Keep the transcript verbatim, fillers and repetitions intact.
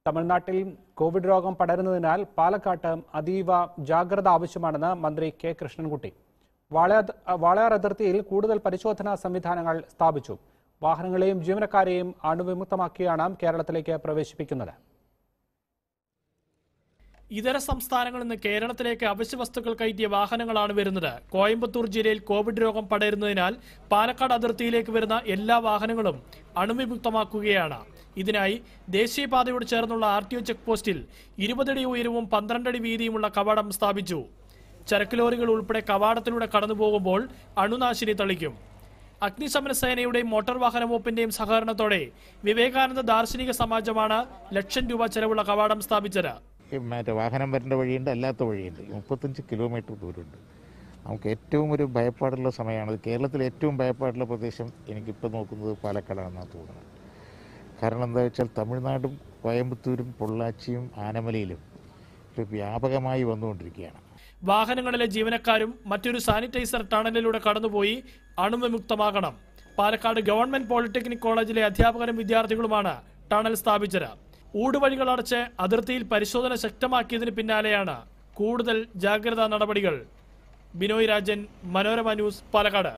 തമിഴ്നാട്ടിൽ കോവിഡ് രോഗം പടരുന്നതിനാൽ പാലക്കാട്ട് അതീവ ജാഗ്രത ആവശ്യമാണെന്ന് മന്ത്രി കെ കൃഷ്ണൻകുട്ടി. വാളയാർ അതിർത്തിയിൽ കൂടുതൽ പരിശോധനാ സംവിധാനങ്ങൾ സ്ഥാപിച്ചു. വാഹനങ്ങളെയും ജീവനക്കാരെയും അണുവിമുക്തമാക്കിയാണ് കേരളത്തിലേക്ക് പ്രവേശിപ്പിക്കുന്നത്. ഇതര സംസ്ഥാനങ്ങളിൽ നിന്ന് കേരളത്തിലേക്ക് അവശ്യ വസ്തുക്കൾ കയറ്റിയ വാഹനങ്ങളാണ് വരുന്നത്. കോയമ്പത്തൂർ ജില്ലയിൽ കോവിഡ് രോഗം പടരുന്നതിനാൽ പാലക്കാട് അതിർത്തിയിലേക്ക് വരുന്ന എല്ലാ വാഹനങ്ങളും അണുവിമുക്തമാക്കുകയാണ്. ഇതിനായി ദേശീയപാതയോട് ചേർന്നുള്ള ആർ ടി ഒ ചെക്ക് പോസ്റ്റിൽ ഇരുപതടി ഉയരവും പന്ത്രണ്ടടി വീതിയുമുള്ള കവാടം സ്ഥാപിച്ചു. ചരക്ക് ലോറികൾ ഉൾപ്പെടെ കവാടത്തിലൂടെ കടന്നുപോകുമ്പോൾ അണുനാശിനി തളിക്കും. അഗ്നിശമന സേനയുടെയും മോട്ടോർ വാഹന വകുപ്പിന്റെയും സഹകരണത്തോടെ വിവേകാനന്ദ ദാർശനിക സമാജമാണ് ലക്ഷം രൂപ ചെലവുള്ള കവാടം സ്ഥാപിച്ചത്. മറ്റേ വാഹനം വരേണ്ട വഴിയുണ്ട്, അല്ലാത്ത വഴിയുണ്ട്. മുപ്പത്തഞ്ച് കിലോമീറ്റർ ദൂരമുണ്ട്. നമുക്ക് ഏറ്റവും ഒരു ഭയപ്പാടുള്ള സമയമാണ്. കേരളത്തിലെ ഏറ്റവും ഭയപ്പാടുള്ള പ്രദേശം എനിക്കിപ്പോൾ നോക്കുന്നത് പാലക്കാടാണെന്നാണ് തോന്നുന്നത്. കാരണം എന്താ വെച്ചാൽ തമിഴ്നാടും കോയമ്പത്തൂരും പൊള്ളാച്ചിയും ആനമലയിലും ഇപ്പോൾ വ്യാപകമായി വന്നുകൊണ്ടിരിക്കുകയാണ്. വാഹനങ്ങളിലെ ജീവനക്കാരും മറ്റൊരു സാനിറ്റൈസർ ടണലിലൂടെ കടന്നുപോയി അണുവിമുക്തമാകണം. പാലക്കാട് ഗവൺമെന്റ് പോളിടെക്നിക് കോളേജിലെ അധ്യാപകരും വിദ്യാർത്ഥികളുമാണ് ടണൽ സ്ഥാപിച്ചത്. ഊടുവഴികൾ അടച്ച് അതിർത്തിയിൽ പരിശോധന ശക്തമാക്കിയതിന് പിന്നാലെയാണ് കൂടുതൽ ജാഗ്രതാ നടപടികൾ. ബിനോയ് രാജൻ, മനോരമ ന്യൂസ്, പാലക്കാട്.